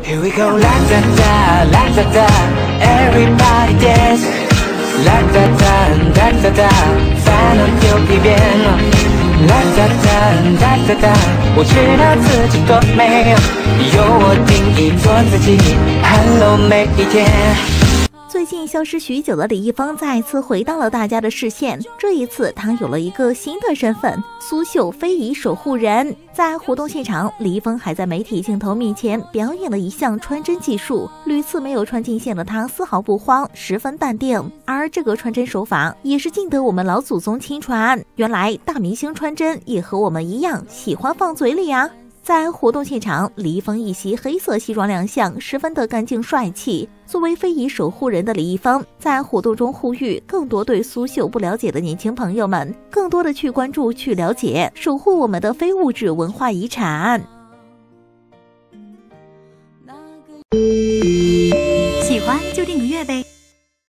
Here we go, la da da, la da da, everybody dance, la da da, da da da， 烦恼就别变了，la da da, da da da， 我知道自己多美，由我定义做自己 ，Hello 每一天。 最近消失许久的李易峰再次回到了大家的视线，这一次他有了一个新的身份——苏绣非遗守护人。在活动现场，李易峰还在媒体镜头面前表演了一项穿针技术，屡次没有穿进线的他丝毫不慌，十分淡定。而这个穿针手法也是尽得我们老祖宗亲传，原来大明星穿针也和我们一样喜欢放嘴里啊。在活动现场，李易峰一袭黑色西装亮相，十分的干净帅气。作为非遗守护人的李易峰，在活动中呼吁更多对苏绣不了解的年轻朋友们，更多的去关注、去了解，守护我们的非物质文化遗产。 喜欢就订个阅呗。